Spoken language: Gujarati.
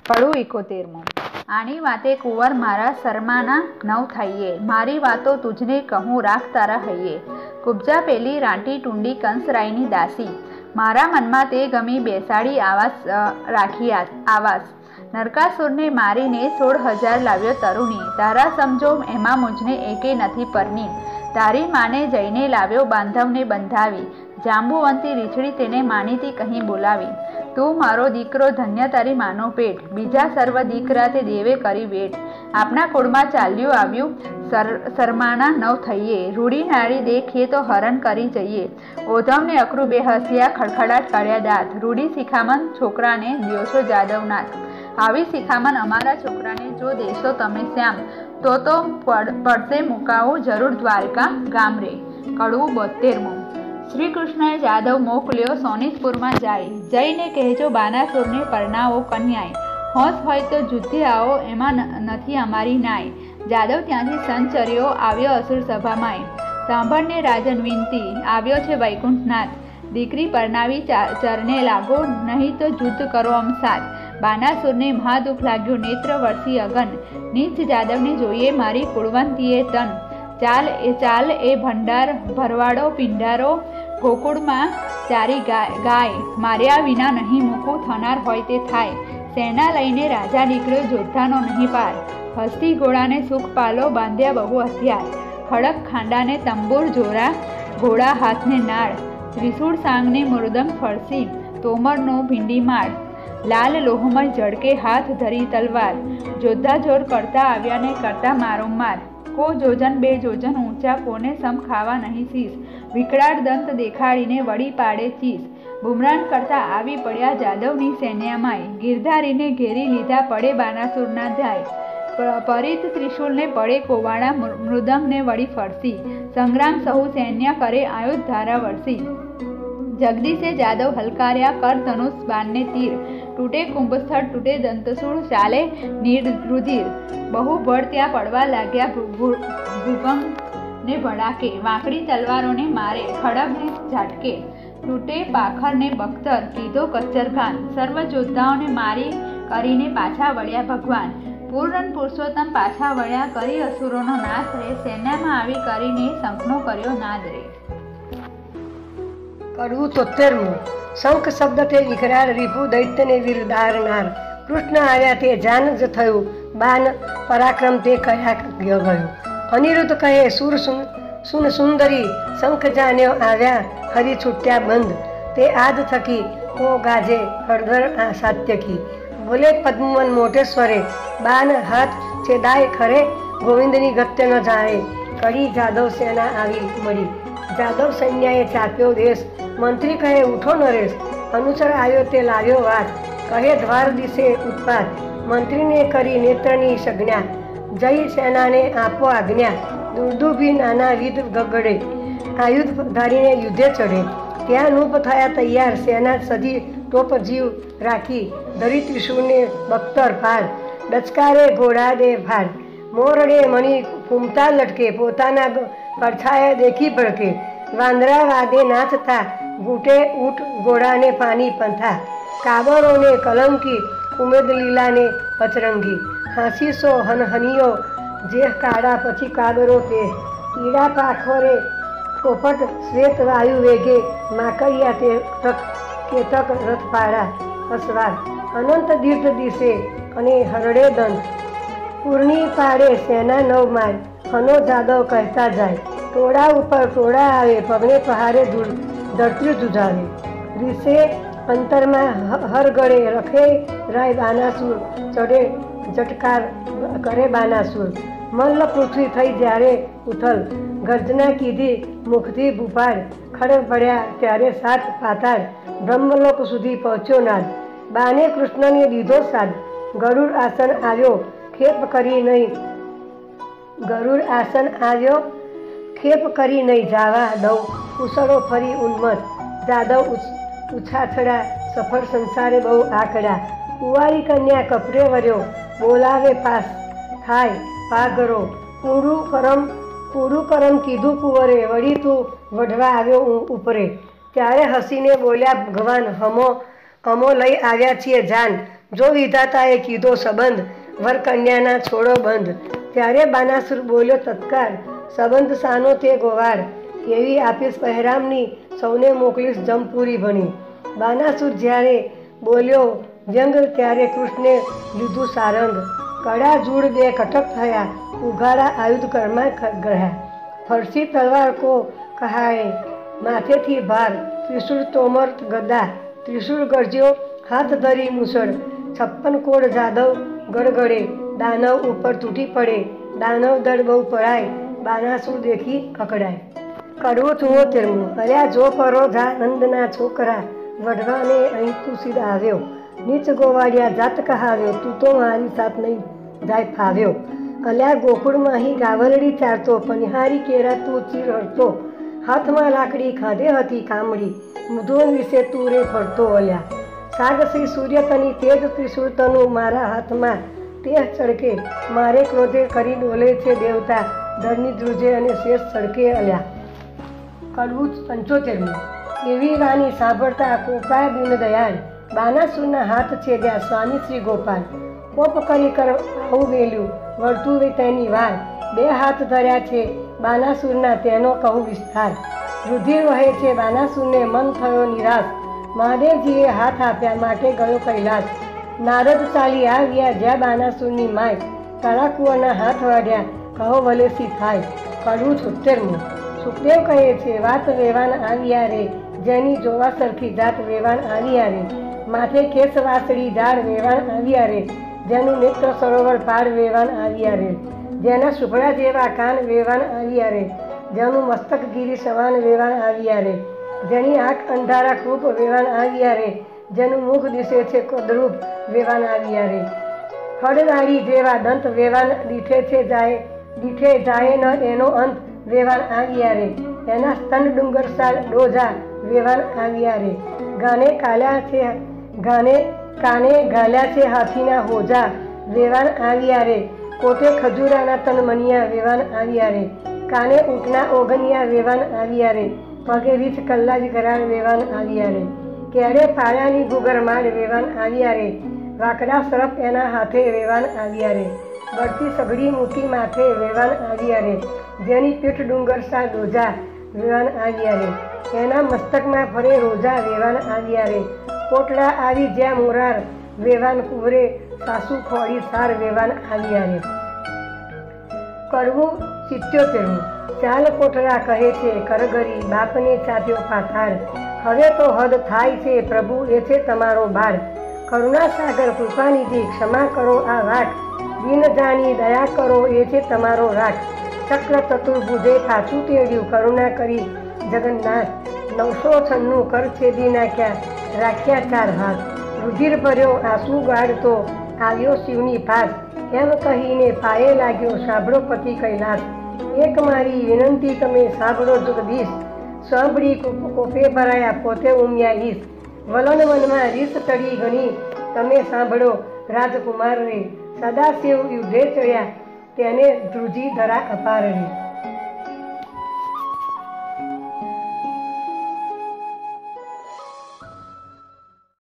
કડું 71. આની વાતે કુંવર મારા શરમાના નવ થઈએ, મારી વાતો તુજને કહું રાખ તારા હૈયે. કુબજા પેલી રાંટી ટુંડી કંસરાયની દાસી, મારા મનમાં તે ગમી બેસાડી રાખી આવાસ. નરકાસુરને મારીને 16,000 લાવ્યો તરુણી, તારા સમજો એમાં મુજને એકે નથી પરની. તારી માને જઈને લાવ્યો બાંધવને બંધાવી, જાંબુવંતી રીછડી તેને માનીતી કહી બોલાવી. તું મારો દીકરો ધન્ય તારી માનો પેટ, બીજા સર્વ દીકરા તે દેવે કરી વેટ. આપણા કુળમાં ચાલ્યું આવ્યું શરમાના નવ થઈએ, રૂડી નારી દેખીએ તો હરણ કરી જઈએ. ઓધમને અકરું બે હસ્યા ખડખડાટ કાઢ્યા દાંત, રૂડી શિખામણ છોકરાને દ્યોશો જાદવનાથ. આવી શિખામણ અમારા છોકરાને જો દેશો તમે શ્યામ, તો પડશે મુકાવું જરૂર દ્વારકા ગામ રે. કડવું 72. શ્રી કૃષ્ણએ જાદવ મોકલ્યો સોનીતપુરમાં જાય, જઈને કહેજો બાનાસુરને પરણાવો કન્યાય. હોશ હોય તો જુદ્ધે આવો, એમાં નથી અમારી નાય. જાદવ ત્યાંથી સંચર્યો આવ્યો અસુર સભામાંય, સાંભળને રાજન વિનતી આવ્યો છે વૈકુંઠનાથ. દીકરી પરણાવી ચરણે લાગો, નહીં તો યુદ્ધ કરો અમસાત. બાનાસુરને મહાદુખ લાગ્યું નેત્ર વરસી અગન, નીચ જાદવને જોઈએ મારી કુળવંતીએ તન. ચાલ એ ભંડાર ભરવાડો પિંડારો, ગોકુળમાં ચારી ગાય, માર્યા વિના નહીં મૂકું થનાર હોય તે થાય. સેના લઈને રાજા નીકળ્યો જોધાનો નહીં પાર, હસ્તી ઘોડાને સુખ પાલો બાંધ્યા બહુ હથિયાર. ખડક ખાંડાને તંબુર જોરા, ઘોડા હાથને નાળ, ત્રિશૂળ સાંગને મૃદંગ ફળસી, તોમરનો ભીંડી માળ. લાલ લોહમય ઝડકે હાથ ધરી તલવાર, જોધા જોર કરતા આવ્યા ને કરતા મારોમાર. કો જોજન બે જોજન ઊંચા, કોને સમ ખાવા નહીં શીશ. વિકરાળ દંત દેખાડીને વળી પાડે ચીસ. બુમરાન કરતા આવી પડ્યા જાદવની સૈન્યમાંય, ગિરધારીને ઘેરી લીધા પડે બાનાસુરના ધાય. પરિત ત્રિશૂલને પડે કોવાડા, મૃદંગને વળી ફરસી. સંગ્રામ સહુ સૈન્ય કરે આયુધ ધારા વરસી. જગદીશે જાદવ હલકાર્યા કર ધનુષ બાણને તીર, તૂટે કુંભસ્થળ તૂટે દંતસૂળ, ચાલે રુધિર. બહુ બળ ત્યાં પડવા લાગ્યા ભૂભંગ ને ભડાકે, વાંકડી તલવારોને મારે ખડગને ઝાટકે. તૂટે પાખર ને બખ્તર, કીધો કચ્ચરઘાન. સર્વ યોદ્ધાઓને મારી કરીને પાછા વળ્યા ભગવાન. પૂર્ણ પુરુષોત્તમ પાછા વળ્યા કરી અસુરોનો નાશ રે, સેનામાં આવી કરીને શંખનો કર્યો નાદ રે. કડવું 73. શંખ શબ્દ તે વિકરાળ રીપુ દૈત્યને વીરદારનાર. કૃષ્ણ આવ્યા તે જાન જ થયું, બાન પરાક્રમ તે કયા ગયું. અનિરુદ્ધ કહે સુન સુંદરી, શંખ જાન્યો આવ્યા હરી છૂટ્યા બંધ. તે આદ થકી કો ગાજે હળદર સાત્યકી, બોલે પદ્મવન મોટેશ્વરે, બાન હાથ છેદાય ખરે, ગોવિંદની ગત્ય ન જાણે. કડી જાદવ સેના આવી મળી, જાદવ સૈન્યએ ચાપ્યો દેશ. મંત્રી કહે ઉઠો નરેશ, અનુસર આવ્યો તે લાવ્યો વાત. કહે દ્વાર દિશે ઉત્પાત, મંત્રીને કરી નેત્રની સજ્ઞા. જય સેનાને આપો આજ્ઞા, દુર્દુભી નાના વિધ ગગડે. આયુધ ધારીને યુદ્ધે ચડે, ત્યાં નૂપ થયા તૈયાર. સેના સજી ટોપ જીવ રાખી, ધરી ત્રિશૂળને બખ્તર ફાડ. ડચકારે ઘોડા દે ફાડ, મોરડે મણી ફૂમતા લટકે. પોતાના પડછાયા દેખી ભડકે, વાંદરા વાદે નાચતા, ઘૂંટે ઊંટ ઘોડાને પાણી પંથા. કાબરોને કલંકી, ઉમેદ લીલાને પચરંગી. હાંસીસો હનહનીઓ, જેહ કાળા પછી કાબરો તે. પીળા પાખરે પોપટ શ્વેત વાયુ વેગે, માકડિયા તે કેતક રથપાડા અસવાર. અનંત દીર્ઘ દિશે અને હરડે દંત, પૂર્ણી પાડે સેના નવ માય. હનો જાદવ કહેતા જાય, ટોળા ઉપર ટોળા આવે, પગને પહારે ધરતી જુજાવે. રીસે અંતરમાં હરગળે, રખે રાય બાનાસુર, ચડે જટકાર કરે બાનાસુર. મલ્લ પૃથ્વી થઈ જ્યારે ઉથલ, ગર્જના કીધી મુખથી ભૂપાડ. ખડે પડ્યા ત્યારે સાત પાતાળ, બ્રહ્મલોક સુધી પહોંચ્યો નાદ. બાને કૃષ્ણને દીધો સાદ, ગરુડ આસન આવ્યો ખેપ કરી નહીં. ગરુડ આસન આવ્યો ખેપ કરી નહીં જાવા દઉં. કુશળો ફરી ઉન્મત, જાદવ ઉછાછડા, સફળ સંસારે બહુ આકડા. કુંવારી કન્યા કપરે વર્યો, બોલાવે પાસ થાય પાગરો. કૂડું કરમ કીધું કુંવરે, વળી તું વઢવા આવ્યો ઉપરે. ત્યારે હસીને બોલ્યા ભગવાન, અમો લઈ આવ્યા છીએ જાન. જો વિધાતાએ કીધો સંબંધ, વર કન્યાના છોડો બંધ. ત્યારે બાનાસુર બોલ્યો તત્કાળ, સંબંધ સાનો તે ગોવાળ. એવી આપીશ પહેરામની, સૌને મોકલીશ જમપુરી ભણી. બાનાસુર જ્યારે બોલ્યો વ્યંગ, ત્યારે કૃષ્ણે લીધું સારંગ. કડા જૂડ બે કટક થયા, ઉઘાડા આયુધ કરમાં ગળ્યા. ફરસી તલવાર કો કહાએ, માથેથી ભાર, ત્રિશુળ તોમર ગદા. ત્રિશુળ ગરજ્યો, હાથ ધરી મુસળ. 56 કોડ જાદવ ગડગડે, દાનવ ઉપર તૂટી પડે. દાનવ દળ બહુ પડાય, બાનાસુર દેખી અકળાય. કડવું 74. અલ્યા જો પરો જા નંદના છોકરા, વઢવાને અહીં તું સીધ આવ્યો. નીચ ગોવાળિયા જાત કહાવ્યો, તું તો મારી સાથ નહીં જાય ફાવ્યો. અલ્યા ગોકુળમાં અહીં ગાવલડી ચારતો, પનિહારી કેરા તું ચીર હરતો. હાથમાં લાકડી ખાધે હતી કામડી, મુધોન વિશે તું રે ફરતો. અલ્યા સાગસી સૂર્ય તની તેજ ત્રિશુળ તનું, મારા હાથમાં તેહ ચડકે. મારે ક્રોધે કરી ડોલે છે દેવતા, ધરની ધ્રુજે અને શેષ ચડકે. અલ્યા કડવું 75. એવી વાણી સાંભળતા કોપાય દીનદયાળ, બાનાસુરના હાથ છેદ્યા સ્વામી શ્રી ગોપાલ. કોપ કરી કર આવું મેલ્યું, વળતું વે તેની વાર. 2 હાથ ધર્યા છે બાનાસુરના, તેનો કહું વિસ્તાર. રુધિર વહે છે બાનાસુરને, મન થયો નિરાશ. મહાદેવજીએ હાથ આપ્યા, માટે ગયો કૈલાસ. નારદ ચાલી આવ્યા જ્યાં બાનાસુરની માય, તળાકુઓના હાથ વાઢ્યા, કહો વલેસી થાય. કડવું 76. સુખદેવ કહે છે વાત વેવાન આવ્યા રે, જેની જોવા સરખી જાત વેવાન આવ્યા રે. માથે કેસ વાસળી ઝાડ વેવાન આવ્યા રે, જેનું નેત્ર સરોવર પાડ વેવાન આવ્યા રે. જેના સુભળા જેવા કાન વેવાન આવ્યા રે, જેનું મસ્તક ગીરી સમાન વેવાન આવ્યા રે. જેની આંખ અંધારા કૃપ વેવાન આવ્યા રે, જેનું મુખ દિશે છે કદરૂપ વેવાન આવ્યા રે. ફળદાળી જેવા દંત વેવાન દીઠે જાય ન એનો અંત વેવાન આવ્યા રે. એના સ્તન ડુંગરસાલ ડોઝા વેવાન આવ્યા રે. કાને ઘાલ્યા છે હાથીના હોજા વેવાન આવ્યા રે. કોટે ખજૂરાના તનમનિયા વેવાન આવ્યા રે. કાને ઊંટના ઓગનિયા વેવાન આવ્યા રે. પગે રીછ કલ્લાજ કરાર વેવાન આવ્યા રે. કેળે પાળાની ગુગરમાળ વેવાન આવ્યા રે. વાકડા સરફ એના હાથે વેવાન આવ્યા રે. બળતી સઘળી મોટી માથે વેવાન આવ્યા રે. જેની પીઠ ડુંગરસા ડોઝા વેવાન આવ્યા રે. એના મસ્તકમાં ફરે રોજા વેવાન આવ્યા રે. કોટડા આવી જ્યાં મોરાર વેવાન કુવરે, સાસુ ખોડી સાર વેવાન આવ્યા રે. કડવું 77. ચાલ કોટડા કહે છે કરગરી, બાપને ચાપ્યો પાથાર. હવે તો હદ થાય છે પ્રભુ, એ છે તમારો બાળ. કરુણા સાગર કૃપાનિધિ, ક્ષમા કરો આ વાટ. દિન જાણી દયા કરો, એ છે તમારો રાખ. ચક્ર ચતુર્ભુજે પાછું તેડ્યું, કરુણા કરી જગન્નાથ. 996 કર છેદી નાખ્યા, રાખ્યા 4 હાથ. રુધિર ભર્યો આંસુ ગાળતો, આવ્યો શિવની પાસ. એમ કહીને પાયે લાગ્યો, સાંભળો પતિ કૈલાસ. એક મારી વિનંતી તમે સાંભળો જગદીશ. સાંભળી કોપે ભરાયા, પોતે ઉમ્યા ઈશ. વલન વનમાં રીસ ચડી ઘણી, તમે સાંભળો રાજકુમાર રે. સદાશિવ યુદ્ધે ચડ્યા, તેને ધ્રુજી ધરા અપાર રે.